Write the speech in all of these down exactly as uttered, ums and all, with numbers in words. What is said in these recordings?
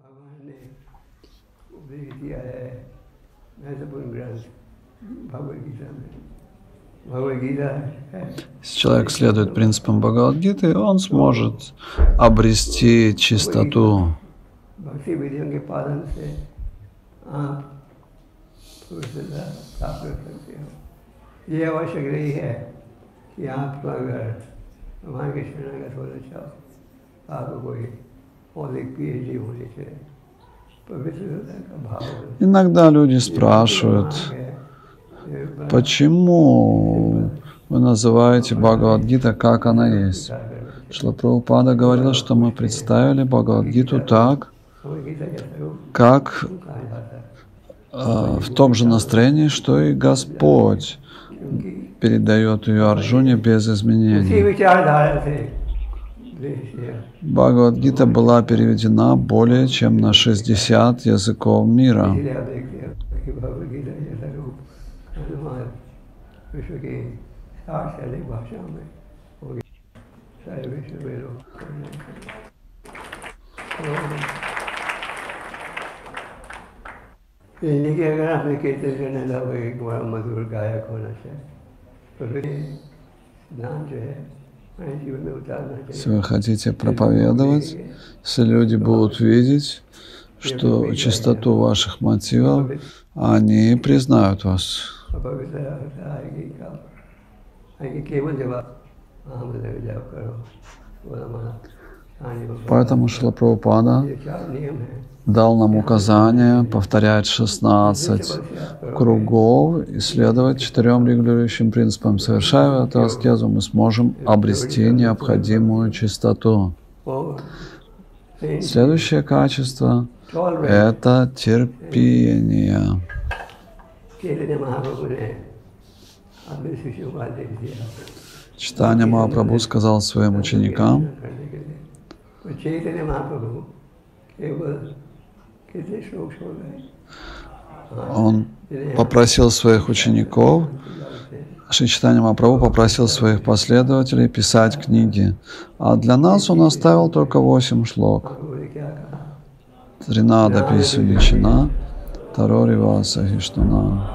भगवान ने उपदेश दिया है महत्वपूर्ण ग्रंथ भगवद गीता में। भगवद गीता है Если человек следует принципам Бхагавад-гиты, он сможет обрести чистоту. भक्ति विधियों के पालन से आप पुरुषता प्राप्त कर सकते हो। ये आवश्यक नहीं है कि आप अगर भगवान के शरणागत होना चाहो आपको कोई औलिक पीएचडी होनी चाहिए। पवित्रता का भाव Иногда люди спрашивают, почему вы называете Бхагавад-гита, как она есть? Шрила Прабхупада говорил, что мы представили Бхагавад-гиту так, как э, в том же настроении, что и Господь передает ее Арджуне без изменений. Бхагавад-гита была переведена более чем на шестьдесят языков мира. अगर आपने कीर्तन करने लगा एक बड़ा मधुर गायक होना चाहिए तो फिर ज्ञान जो है जीवन में उतारना चाहिए। Если вы хотите проповедовать, если люди будут видеть, что чистоту ваших мотивов, они признают вас. Поэтому Шрила Прабхупада дал нам указание повторять шестнадцать кругов и следовать четырем регулирующим принципам. Совершая эту аскезу, мы сможем обрести необходимую чистоту. Следующее качество — это терпение. Чайтанья Махапрабху сказал своим ученикам, он попросил своих учеников, Шри Чайтанья Махапрабху попросил своих последователей писать книги, а для нас он оставил только восемь шлок. Тринада Писуничина, Тарори Васа Хиштуна.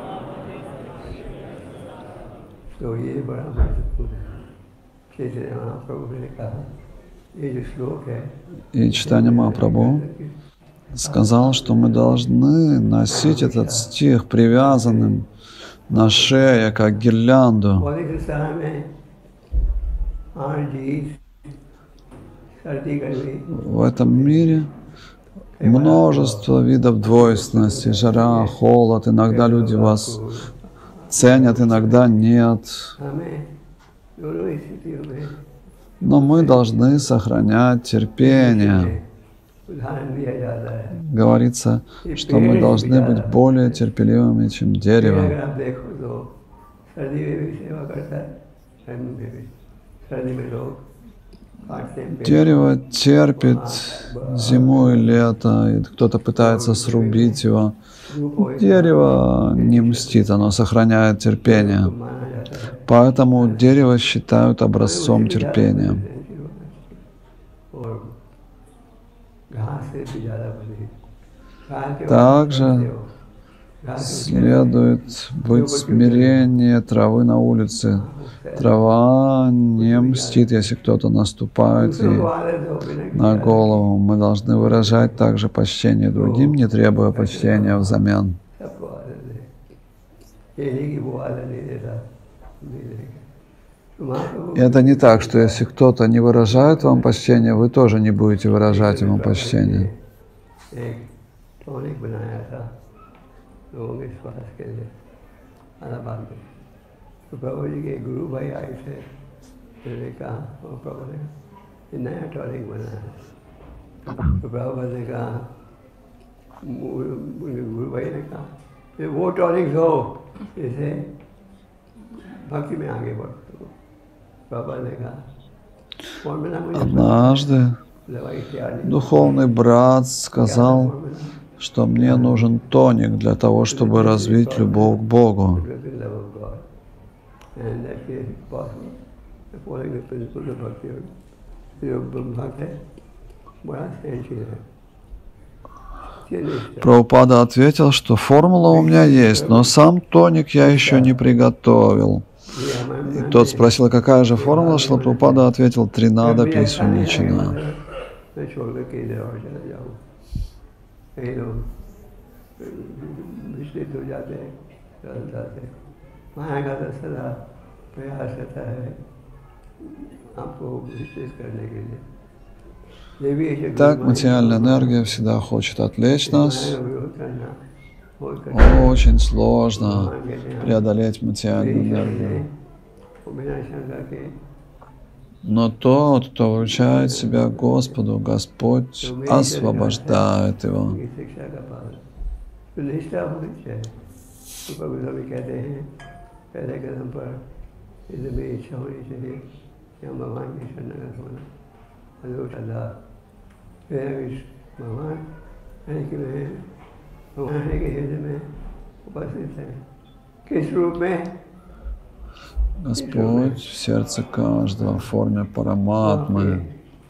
И Чайтанья Махапрабху сказал, что мы должны носить этот стих привязанным на шее, как гирлянду. В этом мире множество видов двойственности, жара, холод. Иногда люди вас ценят, иногда нет. Но мы должны сохранять терпение. Говорится, что мы должны быть более терпеливыми, чем дерево. Дерево терпит зиму и лето, и кто-то пытается срубить его. Дерево не мстит, оно сохраняет терпение. Поэтому дерево считают образцом терпения. Также следует быть смирение травы на улице. Трава не мстит, если кто-то наступает ей на голову. Мы должны выражать также почтение другим, не требуя почтения взамен. Это не так, что если кто-то не выражает вам почтение, вы тоже не будете выражать ему почтение. Однажды духовный брат сказал, что мне нужен тоник для того, чтобы развить любовь к Богу. Прабхупада ответил, что формула у меня есть, но сам тоник я еще не приготовил. И тот спросил, какая же формула? Шрила Прабхупада ответил, Тринада Писуничина. Так материальная энергия всегда хочет отвлечь нас. Очень сложно преодолеть материальную энергию. Но тот, кто вручает себя Господу, Господь освобождает его. Господь в сердце каждого в форме параматмы.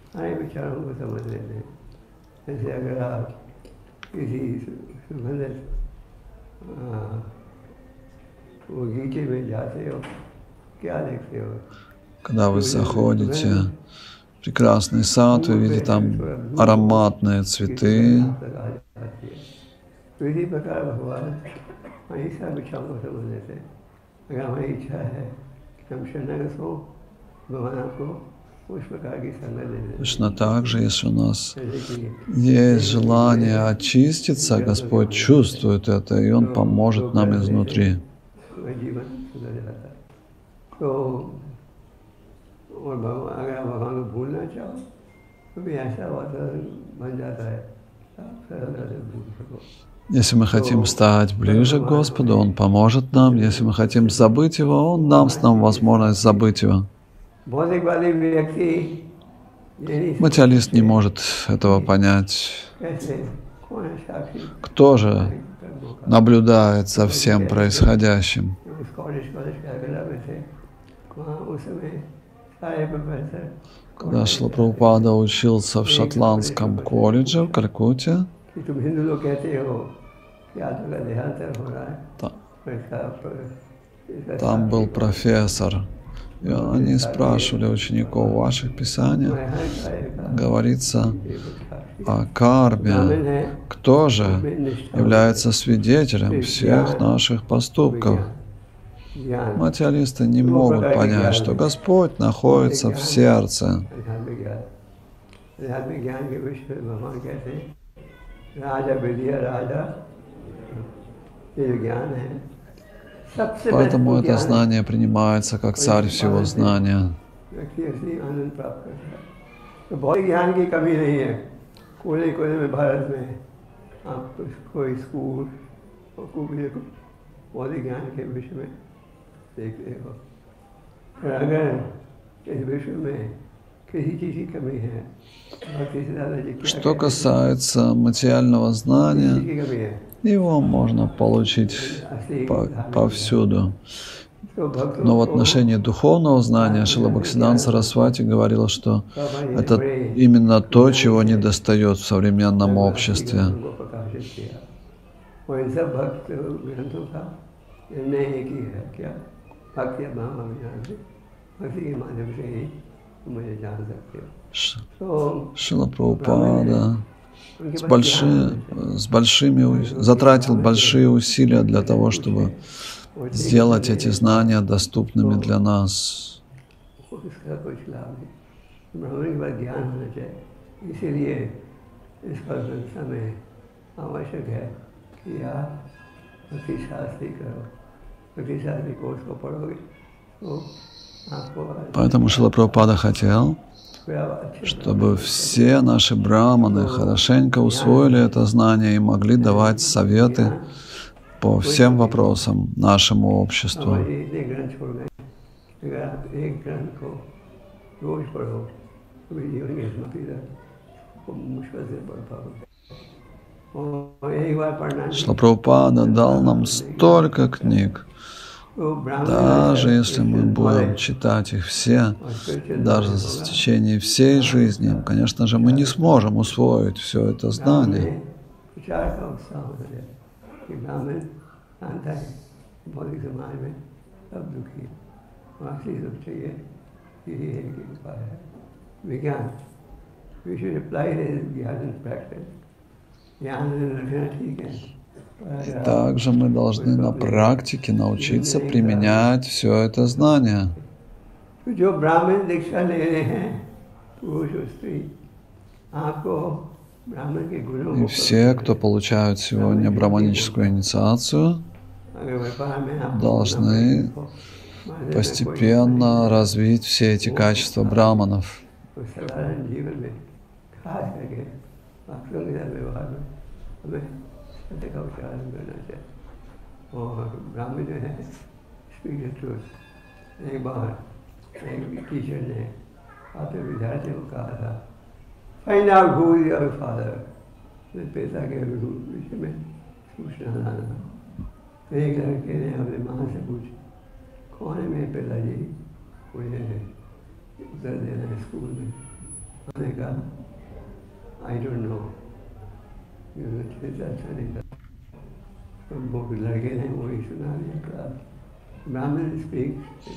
Когда вы заходите в прекрасный сад, вы видите там ароматные цветы. Точно так же, если у нас есть желание очиститься, Господь чувствует это, и Он поможет нам изнутри. Если мы хотим стать ближе к Господу, Он поможет нам. Если мы хотим забыть Его, Он даст нам возможность забыть Его. Материалист не может этого понять. Кто же наблюдает за всем происходящим? Когда Шрила Прабхупада учился в шотландском колледже в Калькутте, там был профессор, и они спрашивали учеников: в ваших писаниях говорится о карме. Кто же является свидетелем всех наших поступков? Материалисты не могут понять, что Господь находится в сердце. Поэтому это знание принимается как царь всего знания. Что касается материального знания, его можно получить по повсюду. Но в отношении духовного знания Шрила Бхактисиданта Сарасвати говорила, что это именно то, чего не достает в современном обществе. Шрила Прабхупада с, больши, с большими, затратил большие усилия для того, чтобы сделать эти знания доступными для нас. Поэтому Шрила Прабхупада хотел, чтобы все наши браманы хорошенько усвоили это знание и могли давать советы по всем вопросам нашему обществу. Шрила Прабхупада дал нам столько книг. Даже если мы будем читать их все, даже в течение всей жизни, конечно же, мы не сможем усвоить все это знание. प्रचार का उत्साह हो जाए कि ब्राह्मण जानता है भौतिक समाज में सब दुखी है और असली सुख चाहिए, यही है कि उपाय है विज्ञान। We should apply his ज्ञान in practice. ज्ञान रखना ठीक है। Также мы должны на практике научиться применять все это знание. जो ब्राह्मण दीक्षा ले रहे हैं पुरुष और स्त्री, आपको ब्राह्मण के गुणों И все, кто получают сегодня браманическую инициацию, должны постепенно развить все эти качества браманов. एक टीचर ने अपने विद्यार्थियों को कहा था, find out who is your father, पिता के विषय में सूचना लाना। तो एक लड़के ने अपने माँ से पूछा, कौन है मेरे पिताजी, मुझे उत्तर देना है स्कूल में। मैंने कहा आई डोंट नो, अच्छा नहीं था। तो वो लड़के ने वही सुना दिया क्लास। ब्राह्मण स्पीक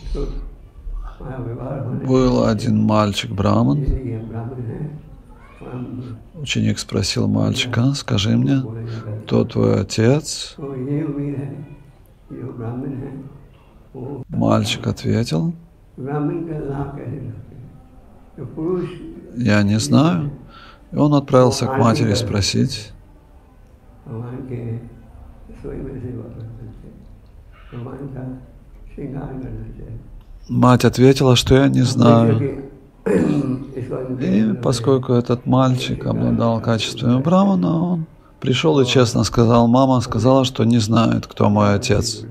Был один мальчик-браман. Ученик спросил мальчика, скажи мне, кто твой отец? Мальчик ответил, я не знаю. И он отправился к матери спросить. Мать ответила, что я не знаю. И поскольку этот мальчик обладал качествами брамана, он пришел и честно сказал, мама сказала, что не знает, кто мой отец.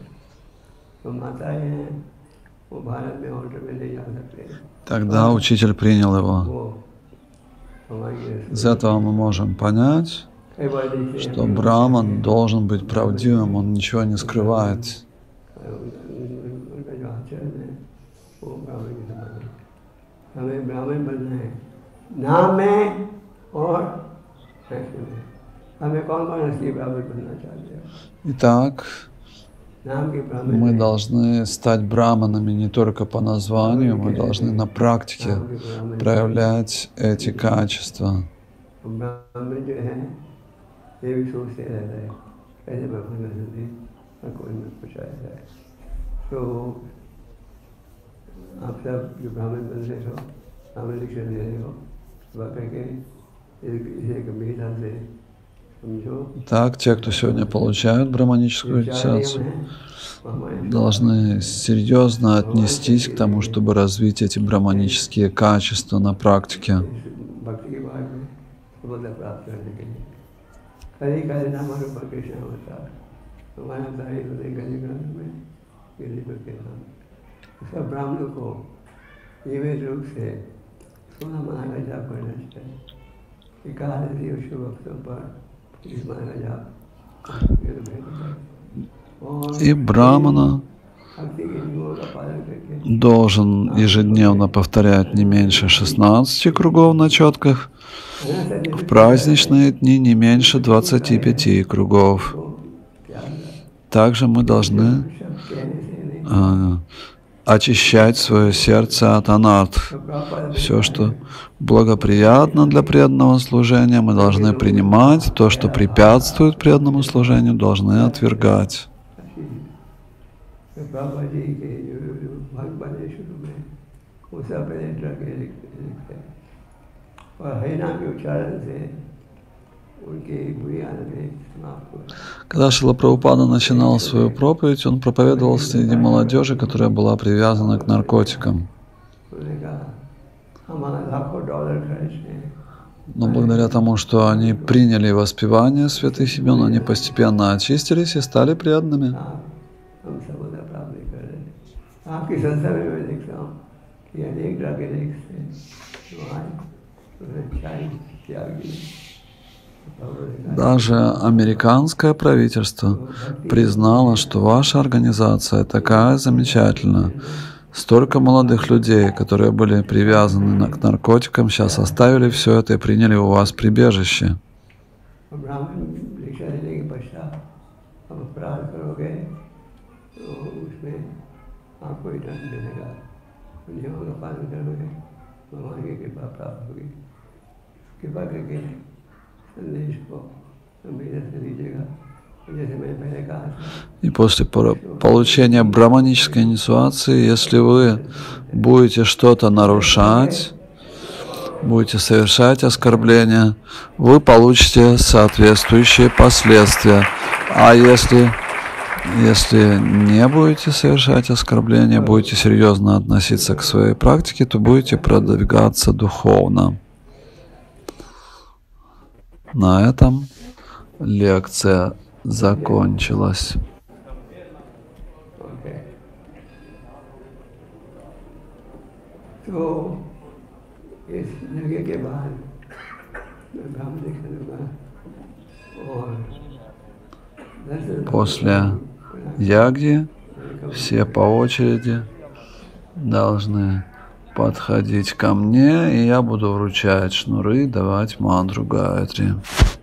Тогда учитель принял его. Из этого мы можем понять, что браман должен быть правдивым, он ничего не скрывает. Итак, мы должны стать браманами не только по названию, мы должны на практике проявлять эти качества. आप सब जो ब्राह्मण बन रहे हो, ब्राह्मण दीक्षा ले रहे हो, करके इसे गंभीरता से समझो। Так, те, кто сегодня получают браманическую инициацию, должны серьезно отнестись к тому, чтобы развить эти браманические качества на практике. सब ब्राह्मणों को नियमित रूप से सोना माना का जाप करना चाहिए। एकादशी और शुभ अवसरों पर इस माना का जाप। И брамана должен ежедневно повторять не меньше шестнадцати кругов на четках, в праздничные дни не меньше двадцати пяти кругов. Также мы должны а, очищать свое сердце от анарт. Все, что благоприятно для преданного служения, мы должны принимать. То, что препятствует преданному служению, должны отвергать. Когда Шрила Прабхупада начинал свою проповедь, он проповедовал среди молодежи, которая была привязана к наркотикам. Но благодаря тому, что они приняли воспевание святых имен, они постепенно очистились и стали преданными. Даже американское правительство признало, что ваша организация такая замечательная. Столько молодых людей, которые были привязаны к наркотикам, сейчас оставили все это и приняли у вас прибежище. ब्राह्मण दीक्षा लेने के पश्चात हम अपराध करोगे तो उसमें आपको ही दंड मिलेगा, नियमों का पालन करोगे भगवान की कृपा प्राप्त होगी। कृपा करके संदेश को गंभीरता से लीजिएगा। जैसे मैंने पहले कहा था, И после получения браманической инициации, если вы будете что-то нарушать, будете совершать оскорбления, вы получите соответствующие последствия. А если, если не будете совершать оскорбления, будете серьезно относиться к своей практике, то будете продвигаться духовно. На этом лекция закончилась. После ягги все по очереди должны подходить ко мне, и я буду вручать шнуры и давать мантру Гайатри.